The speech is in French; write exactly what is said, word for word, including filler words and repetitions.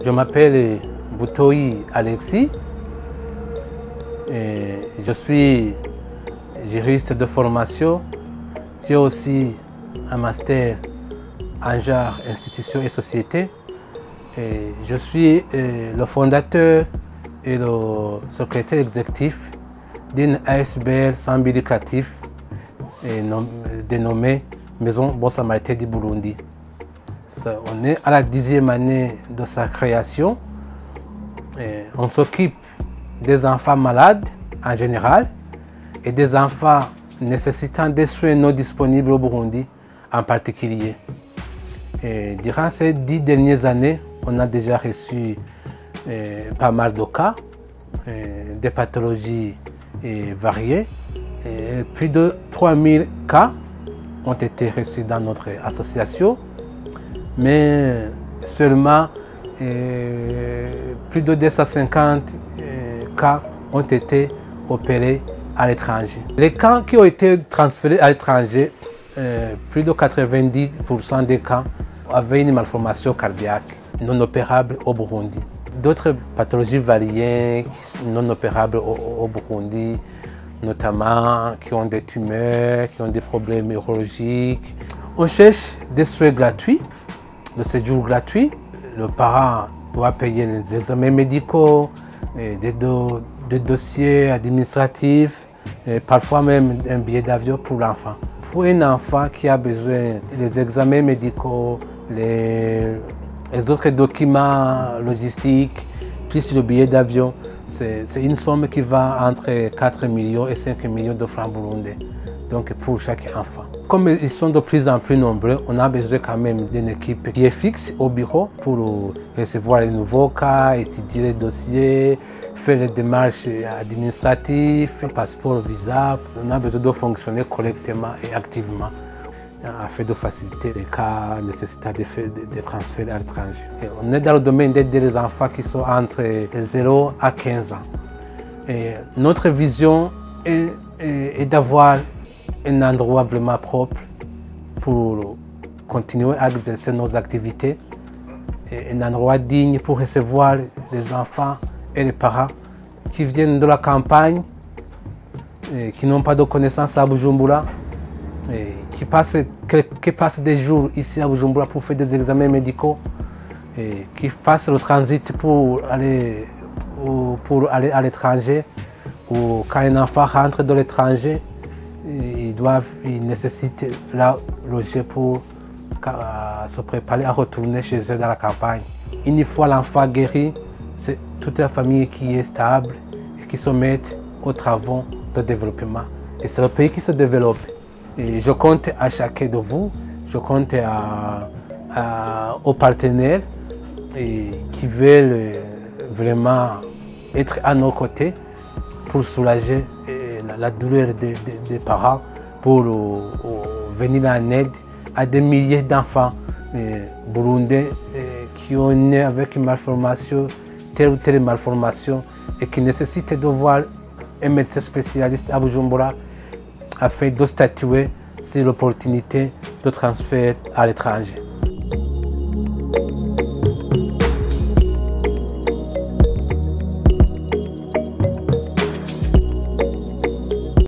Je m'appelle Boutoyi Alexis et je suis juriste de formation. J'ai aussi un master en genre, institutions et société. Et je suis le fondateur et le secrétaire exécutif d'une A S B L sans but lucratif dénommée Maison Samaritain du Burundi. On est à la dixième année de sa création. Et on s'occupe des enfants malades en général et des enfants nécessitant des soins non disponibles au Burundi en particulier. Et durant ces dix dernières années, on a déjà reçu eh, pas mal de cas, eh, des pathologies eh, variées. Et plus de trois mille cas ont été reçus dans notre association, mais seulement eh, plus de deux cent cinquante eh, cas ont été opérés à l'étranger. Les cas qui ont été transférés à l'étranger, eh, plus de quatre-vingt-dix pour cent des cas avaient une malformation cardiaque non opérable au Burundi. D'autres pathologies variées non opérables au, au Burundi, notamment qui ont des tumeurs, qui ont des problèmes neurologiques. On cherche des soins gratuits, de séjour gratuits. Le parent doit payer les examens médicaux, des, do, des dossiers administratifs, et parfois même un billet d'avion pour l'enfant. Pour un enfant qui a besoin des examens médicaux, les, les autres documents logistiques, plus le billet d'avion, c'est une somme qui va entre quatre millions et cinq millions de francs burundais, donc pour chaque enfant. Comme ils sont de plus en plus nombreux, on a besoin quand même d'une équipe qui est fixe au bureau pour recevoir les nouveaux cas, étudier les dossiers, faire les démarches administratives, passeport, visa. On a besoin de fonctionner correctement et activement afin de faciliter les cas nécessitant des de, de transferts à l'étranger. On est dans le domaine d'aider les enfants qui sont entre zéro à quinze ans. Et notre vision est, est, est d'avoir un endroit vraiment propre pour continuer à exercer nos activités, et un endroit digne pour recevoir les enfants et les parents qui viennent de la campagne, et qui n'ont pas de connaissances à Bujumbura, et qui passent, qui passent des jours ici à Bujumbura pour faire des examens médicaux, et qui passent le transit pour aller, pour aller à l'étranger, ou quand un enfant rentre de l'étranger, ils doivent, ils nécessitent la loger pour euh, se préparer à retourner chez eux dans la campagne. Une fois l'enfant guéri, c'est toute la famille qui est stable et qui se met aux travaux de développement. Et c'est le pays qui se développe. Et je compte à chacun de vous, je compte à, à, aux partenaires et qui veulent vraiment être à nos côtés pour soulager la, la douleur des, des, des parents, pour euh, venir en aide à des milliers d'enfants euh, burundais euh, qui ont né avec une malformation, telle ou telle malformation, et qui nécessitent de voir un médecin spécialiste à Bujumbura afin de statuer sur l'opportunité de transfert à l'étranger.